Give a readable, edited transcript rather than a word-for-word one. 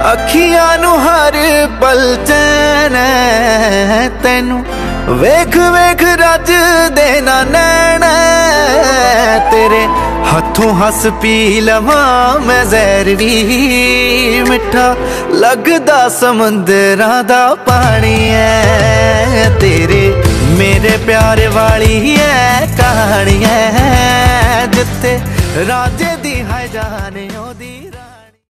अखियां नू हर पल चैन तेनू वेख वेख रज देना नैन तेरे हथों हस पी लवा मैं जहर भी मिठा लगदा समुंदरां दा पानी है तेरे मेरे प्यार वाली है कहानी है जिथे राजे दी है जाने ओदी